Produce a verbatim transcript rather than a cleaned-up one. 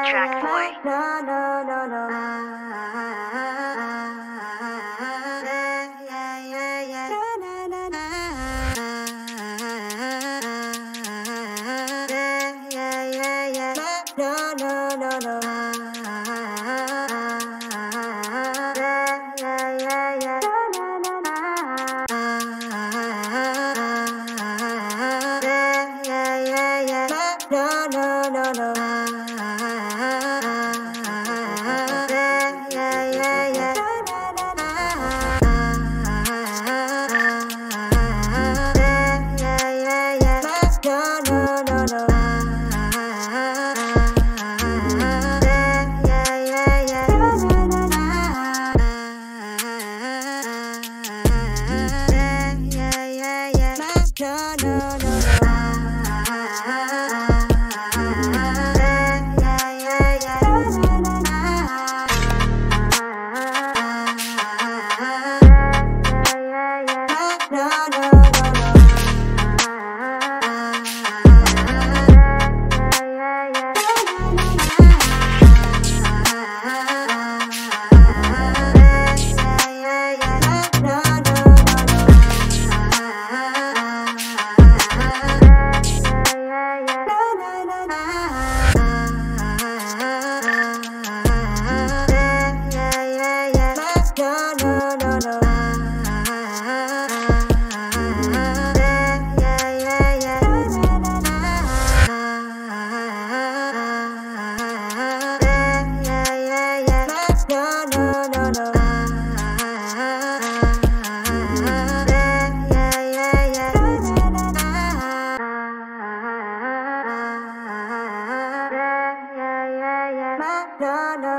Track boy. No, no, no, no. Yeah, yeah, yeah. Na, na, na, yeah, yeah, yeah. No, no, no, no. Yeah, yeah, yeah. Na, na, na, yeah, yeah, yeah. No, no, no, no. Yeah, yeah, yeah. Yeah, yeah, yeah. No, no, no, no. Yeah, yeah, yeah. Yeah, yeah, yeah. No, no, no, no. No, no.